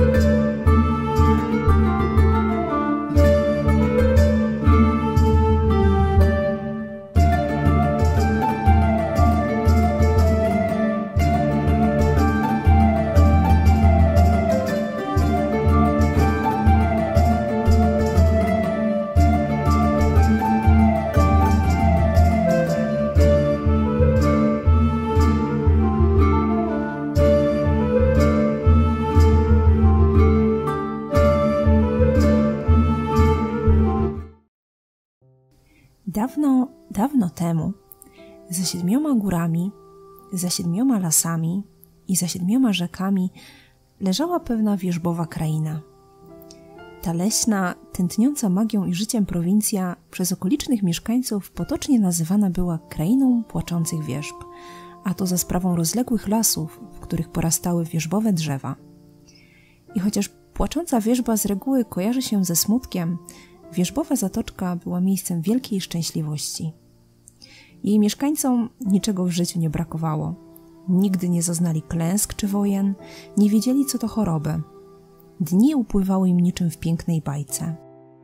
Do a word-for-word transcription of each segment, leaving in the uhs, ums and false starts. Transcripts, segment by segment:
Dawno, dawno temu, za siedmioma górami, za siedmioma lasami i za siedmioma rzekami leżała pewna wierzbowa kraina. Ta leśna, tętniąca magią i życiem prowincja przez okolicznych mieszkańców potocznie nazywana była krainą płaczących wierzb, a to za sprawą rozległych lasów, w których porastały wierzbowe drzewa. I chociaż płacząca wierzba z reguły kojarzy się ze smutkiem, wierzbowa zatoczka była miejscem wielkiej szczęśliwości. Jej mieszkańcom niczego w życiu nie brakowało. Nigdy nie zaznali klęsk czy wojen, nie wiedzieli, co to choroby. Dni upływały im niczym w pięknej bajce.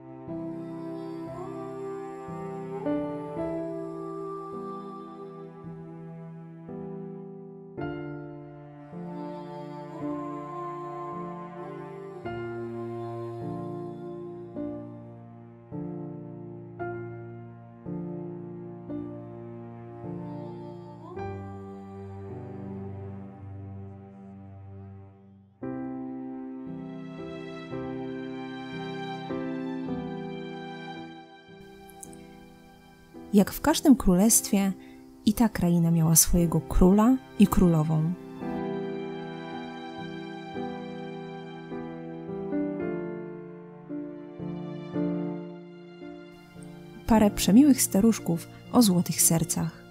Jak w każdym królestwie, i ta kraina miała swojego króla i królową. Parę przemiłych staruszków o złotych sercach.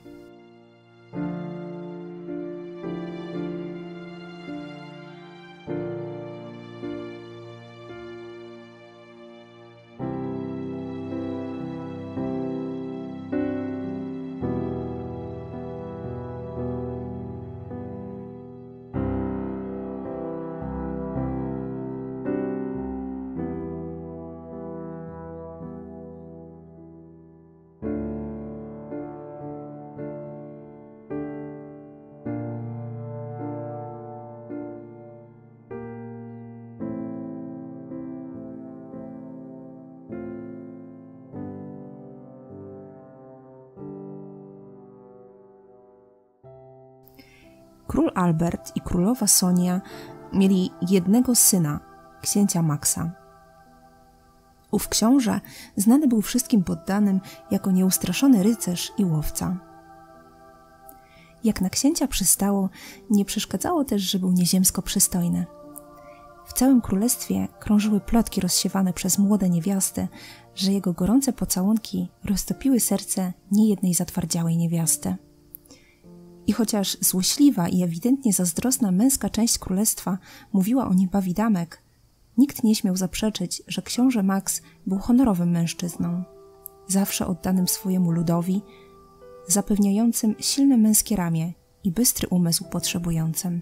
Król Albert i królowa Sonia mieli jednego syna, księcia Maxa. Ów książę znany był wszystkim poddanym jako nieustraszony rycerz i łowca. Jak na księcia przystało, nie przeszkadzało też, że był nieziemsko przystojny. W całym królestwie krążyły plotki rozsiewane przez młode niewiasty, że jego gorące pocałunki roztopiły serce niejednej zatwardziałej niewiasty. I chociaż złośliwa i ewidentnie zazdrosna męska część królestwa mówiła o nim bawidamek, nikt nie śmiał zaprzeczyć, że książę Max był honorowym mężczyzną, zawsze oddanym swojemu ludowi, zapewniającym silne męskie ramię i bystry umysł potrzebującym.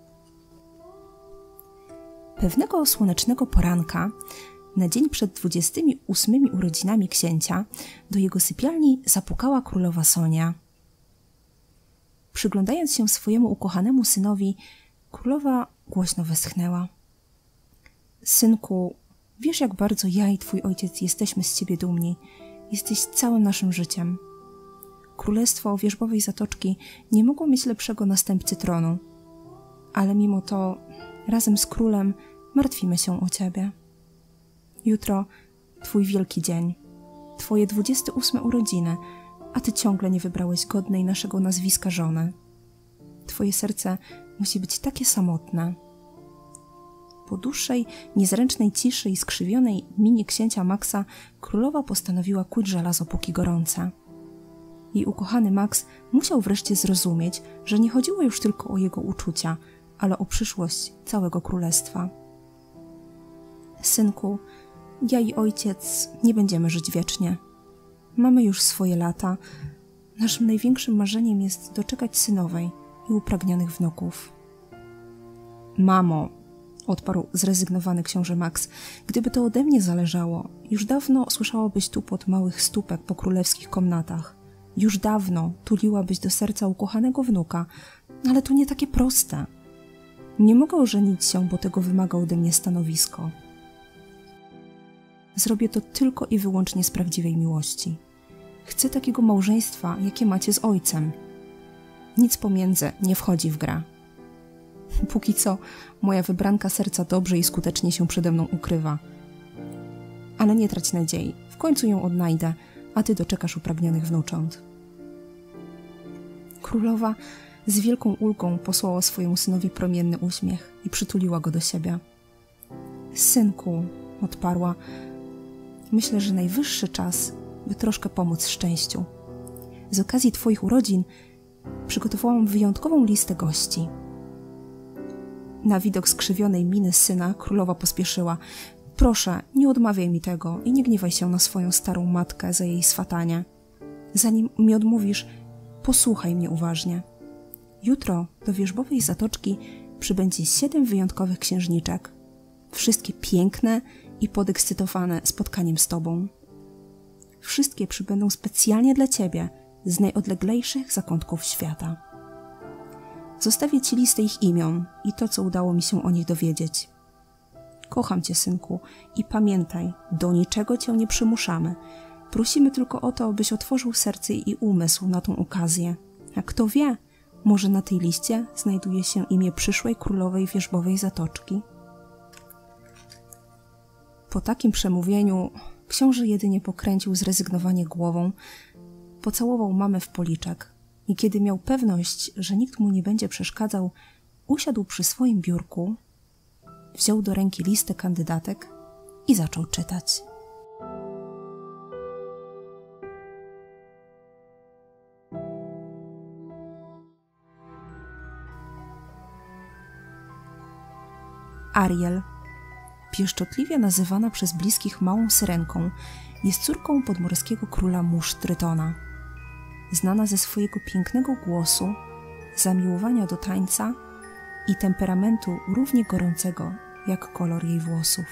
Pewnego słonecznego poranka, na dzień przed dwudziestymi ósmymi urodzinami księcia, do jego sypialni zapukała królowa Sonia. Przyglądając się swojemu ukochanemu synowi, królowa głośno westchnęła. Synku, wiesz, jak bardzo ja i twój ojciec jesteśmy z ciebie dumni. Jesteś całym naszym życiem. Królestwo wierzbowej zatoczki nie mogło mieć lepszego następcy tronu. Ale mimo to, razem z królem, martwimy się o ciebie. Jutro twój wielki dzień, twoje dwudzieste ósme urodziny, a ty ciągle nie wybrałeś godnej naszego nazwiska żony. Twoje serce musi być takie samotne. Po dłuższej, niezręcznej ciszy i skrzywionej minie księcia Maxa królowa postanowiła kuć żelazo póki gorące. Jej ukochany Max musiał wreszcie zrozumieć, że nie chodziło już tylko o jego uczucia, ale o przyszłość całego królestwa. Synku, ja i ojciec nie będziemy żyć wiecznie. Mamy już swoje lata. Naszym największym marzeniem jest doczekać synowej i upragnionych wnuków. Mamo, odparł zrezygnowany książę Max. Gdyby to ode mnie zależało, już dawno słyszałabyś tupot małych stópek po królewskich komnatach. Już dawno tuliłabyś do serca ukochanego wnuka, ale to nie takie proste. Nie mogę ożenić się, bo tego wymaga ode mnie stanowisko. Zrobię to tylko i wyłącznie z prawdziwej miłości. Chcę takiego małżeństwa, jakie macie z ojcem. Nic pomiędzy nie wchodzi w grę. Póki co moja wybranka serca dobrze i skutecznie się przede mną ukrywa. Ale nie trać nadziei, w końcu ją odnajdę, a ty doczekasz upragnionych wnucząt. Królowa z wielką ulgą posłała swojemu synowi promienny uśmiech i przytuliła go do siebie. Synku, odparła, myślę, że najwyższy czas, by troszkę pomóc szczęściu. Z okazji twoich urodzin przygotowałam wyjątkową listę gości. Na widok skrzywionej miny syna królowa pospieszyła. Proszę, nie odmawiaj mi tego i nie gniewaj się na swoją starą matkę za jej swatanie. Zanim mi odmówisz, posłuchaj mnie uważnie. Jutro do wierzbowej zatoczki przybędzie siedem wyjątkowych księżniczek. Wszystkie piękne i podekscytowane spotkaniem z tobą. Wszystkie przybędą specjalnie dla ciebie z najodleglejszych zakątków świata. Zostawię ci listę ich imion i to, co udało mi się o nich dowiedzieć. Kocham cię, synku, i pamiętaj, do niczego cię nie przymuszamy. Prosimy tylko o to, byś otworzył serce i umysł na tą okazję. A kto wie, może na tej liście znajduje się imię przyszłej królowej wierzbowej zatoczki. Po takim przemówieniu książę jedynie pokręcił zrezygnowanie głową, pocałował mamę w policzek i kiedy miał pewność, że nikt mu nie będzie przeszkadzał, usiadł przy swoim biurku, wziął do ręki listę kandydatek i zaczął czytać. Ariel, pieszczotliwie nazywana przez bliskich małą syrenką, jest córką podmorskiego króla mórz Trytona. Znana ze swojego pięknego głosu, zamiłowania do tańca i temperamentu równie gorącego jak kolor jej włosów.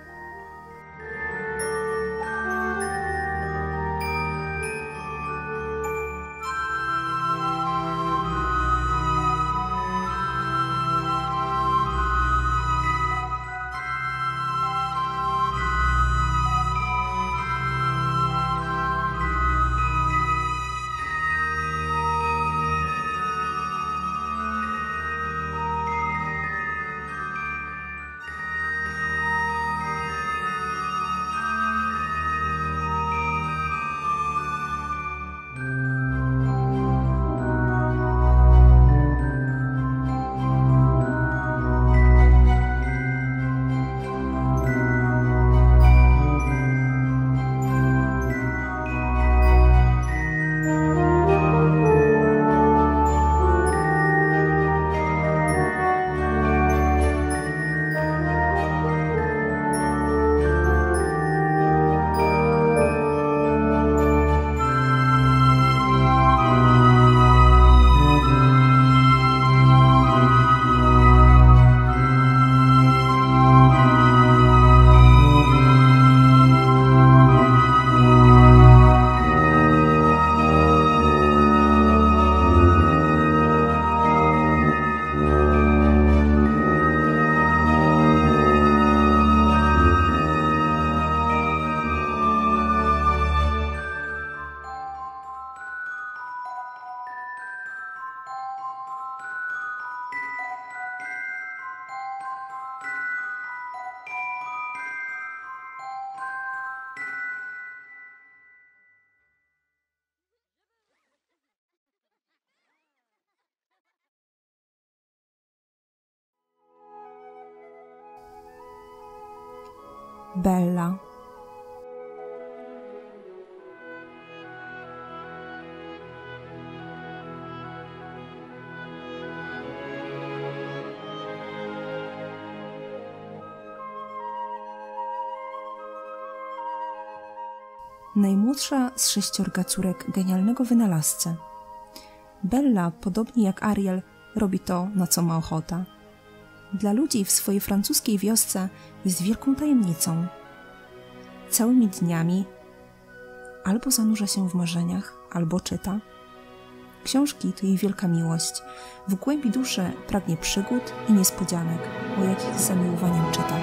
Bella. Najmłodsza z sześciorga córek genialnego wynalazcy. Bella, podobnie jak Ariel, robi to, na co ma ochotę. dla ludzi w swojej francuskiej wiosce jest wielką tajemnicą. Całymi dniami albo zanurza się w marzeniach, albo czyta. Książki to jej wielka miłość. W głębi duszy pragnie przygód i niespodzianek, o jakich z zamiłowaniem czyta.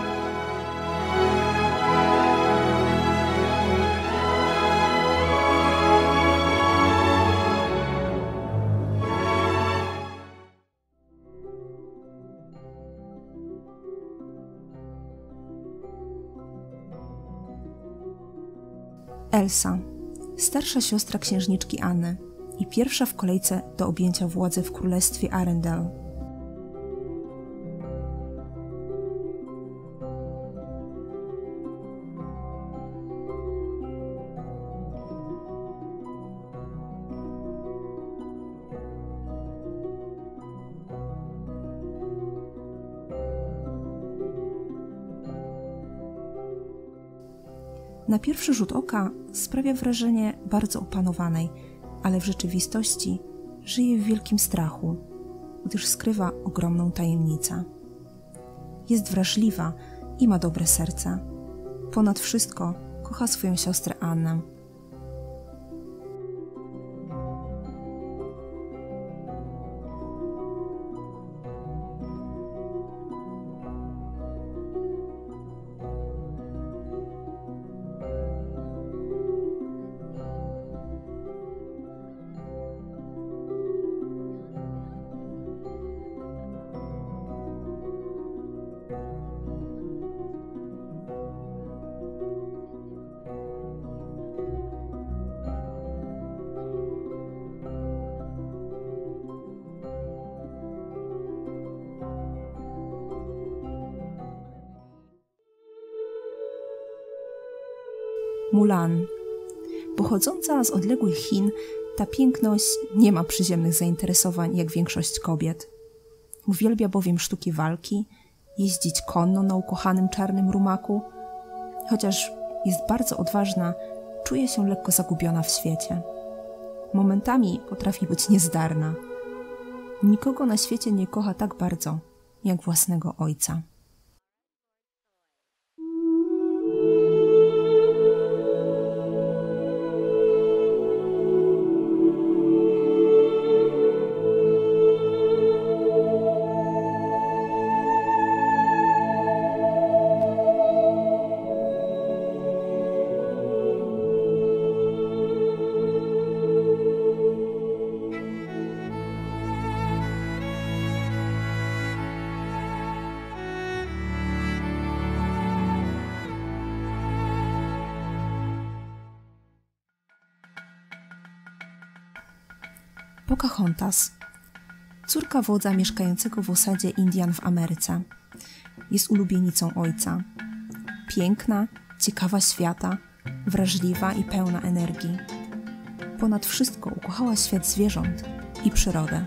Elsa, starsza siostra księżniczki Anny i pierwsza w kolejce do objęcia władzy w królestwie Arendelle. Na pierwszy rzut oka sprawia wrażenie bardzo opanowanej, ale w rzeczywistości żyje w wielkim strachu, gdyż skrywa ogromną tajemnicę. Jest wrażliwa i ma dobre serce. Ponad wszystko kocha swoją siostrę Annę. Mulan. Pochodząca z odległych Chin, ta piękność nie ma przyziemnych zainteresowań jak większość kobiet. Uwielbia bowiem sztuki walki, jeździć konno na ukochanym czarnym rumaku. Chociaż jest bardzo odważna, czuje się lekko zagubiona w świecie. Momentami potrafi być niezdarna. Nikogo na świecie nie kocha tak bardzo, jak własnego ojca. Pocahontas, córka wodza mieszkającego w osadzie Indian w Ameryce. Jest ulubienicą ojca. Piękna, ciekawa świata, wrażliwa i pełna energii. Ponad wszystko ukochała świat zwierząt i przyrodę.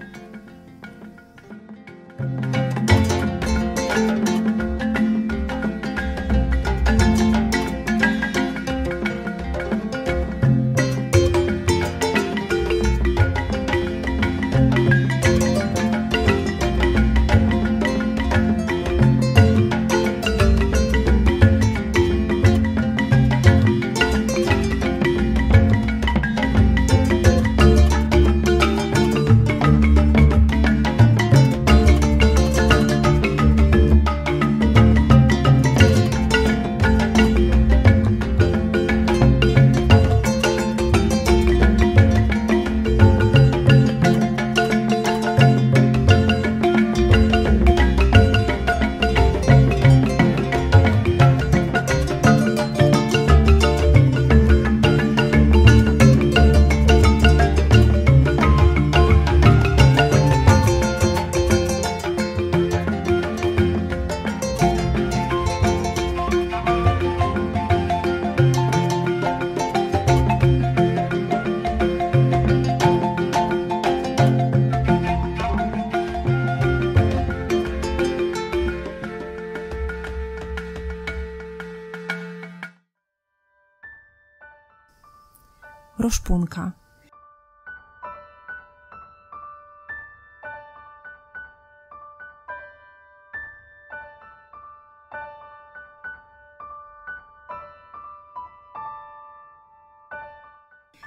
Roszpunka.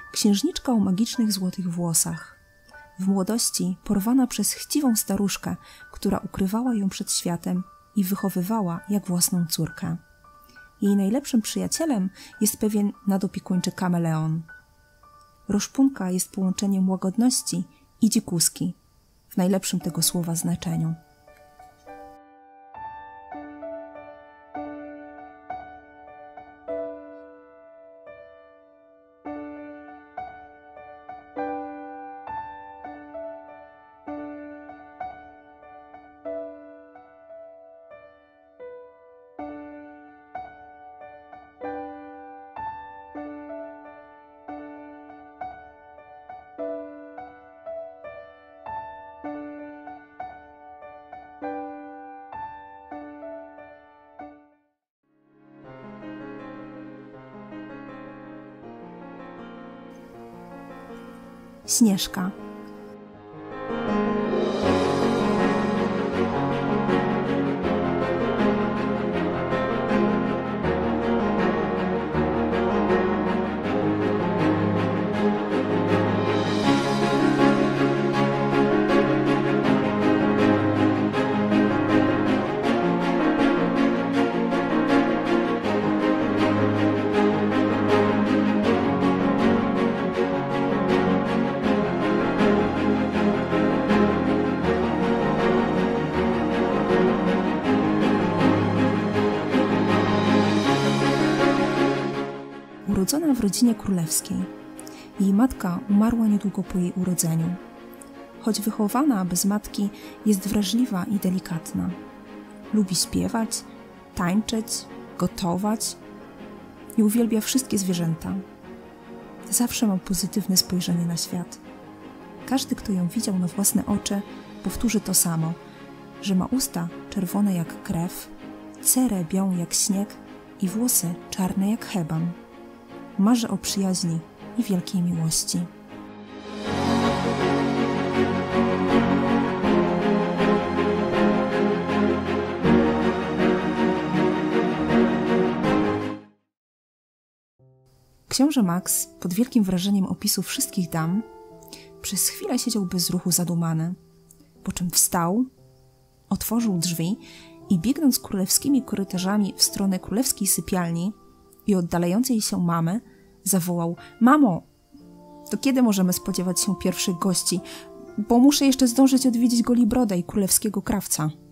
księżniczka o magicznych złotych włosach. W młodości porwana przez chciwą staruszkę, która ukrywała ją przed światem i wychowywała jak własną córkę. Jej najlepszym przyjacielem jest pewien nadopiekuńczy kameleon. Roszpunka jest połączeniem łagodności i dzikuski, w najlepszym tego słowa znaczeniu. Śnieżka. Urodzona w rodzinie królewskiej, jej matka umarła niedługo po jej urodzeniu. Choć wychowana bez matki, jest wrażliwa i delikatna. Lubi śpiewać, tańczyć, gotować i uwielbia wszystkie zwierzęta. Zawsze ma pozytywne spojrzenie na świat. Każdy, kto ją widział na własne oczy, powtórzy to samo, że ma usta czerwone jak krew, cerę białą jak śnieg i włosy czarne jak heban. Marzy o przyjaźni i wielkiej miłości. Książę Max, pod wielkim wrażeniem opisu wszystkich dam, przez chwilę siedział bez ruchu zadumany, po czym wstał, otworzył drzwi i biegnąc królewskimi korytarzami w stronę królewskiej sypialni i oddalającej się mamy, zawołał: Mamo, to kiedy możemy spodziewać się pierwszych gości? Bo muszę jeszcze zdążyć odwiedzić Golibroda i królewskiego krawca.